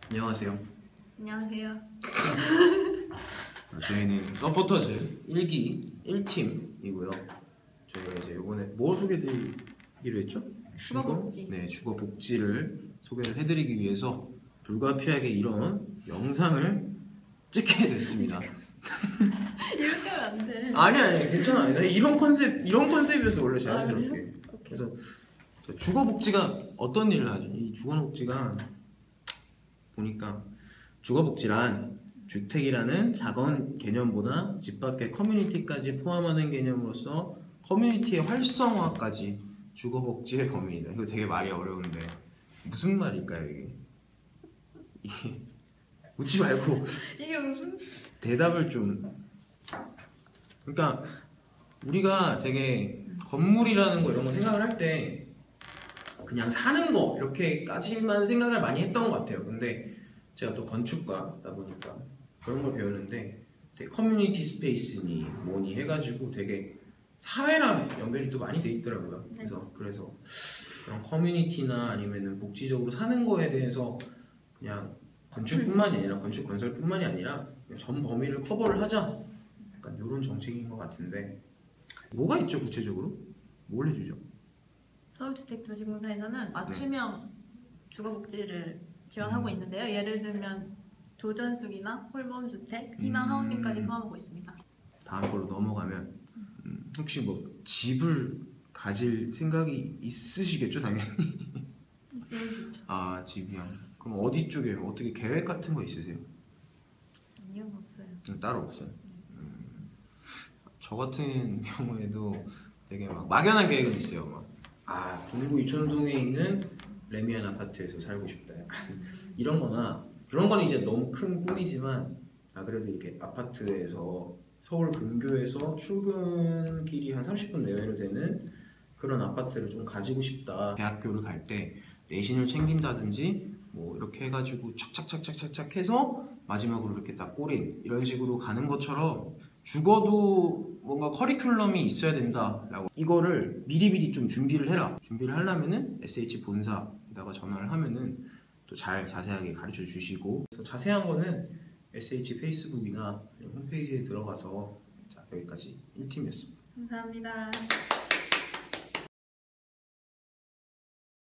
안녕하세요. 안녕하세요. 저희는 서포터즈 1기 1팀이고요. 저희가 이제 이번에 뭘 소개해드리기로 했죠? 주거복지. 네, 주거복지를 소개를 해드리기 위해서 불가피하게 이런 영상을 찍게 됐습니다. 이렇게 하면 안 돼. 아니 괜찮아. 나 이런 컨셉이어서 원래 자연스럽게. 그래서 주거복지가 어떤 일을 하죠? 이 주거복지가 보니까 주거복지란 주택이라는 작은 개념보다 집 밖의 커뮤니티까지 포함하는 개념으로서 커뮤니티의 활성화까지 주거복지의 범위이다. 이거 되게 말이 어려운데 무슨 말일까요 이게? 웃지 말고 이게 무슨? 대답을 좀. 그러니까 우리가 되게 건물이라는 거 이런 거 생각을 할 때 그냥 사는 거 이렇게까지만 생각을 많이 했던 것 같아요. 근데 제가 또 건축가다 보니까 그런 걸 배우는데 되게 커뮤니티 스페이스니 뭐니 해가지고 되게 사회랑 연결이 또 많이 돼 있더라고요. 그래서 그런 커뮤니티나 아니면은 복지적으로 사는 거에 대해서 그냥 건축뿐만이 아니라 건축 건설뿐만이 아니라 그냥 전 범위를 커버를 하자. 약간 이런 정책인 것 같은데 뭐가 있죠 구체적으로? 뭘 해주죠? 서울주택도시공사에서는 맞춤형 주거복지를 지원하고 있는데요. 예를 들면 도전숙이나 홀봄주택, 희망하우징까지 포함하고 있습니다. 다음 걸로 넘어가면 혹시 뭐 집을 가질 생각이 있으시겠죠 당연히? 있으면 좋죠. 아 집이요. 그럼 어디 쪽에 어떻게 계획 같은 거 있으세요? 아니요, 없어요. 따로 없어요. 저 같은 경우에도 되게 막 막연한 계획은 있어요. 동구 이촌동에 있는 레미안 아파트에서 살고 싶다. 약간 이런 거나 그런 건 이제 너무 큰 꿈이지만 그래도 이렇게 아파트에서 서울 근교에서 출근길이 한 30분 내외로 되는 그런 아파트를 좀 가지고 싶다. 대학교를 갈 때 내신을 챙긴다든지 뭐 이렇게 해가지고 착착착착착착 해서 마지막으로 이렇게 딱 꼬린 이런 식으로 가는 것처럼 죽어도 뭔가 커리큘럼이 있어야 된다라고 이거를 미리미리 좀 준비를 해라. 준비를 하려면은 SH 본사에다가 전화를 하면은 또 잘 자세하게 가르쳐 주시고, 그래서 자세한 거는 SH 페이스북이나 홈페이지에 들어가서. 자, 여기까지 1팀이었습니다. 감사합니다.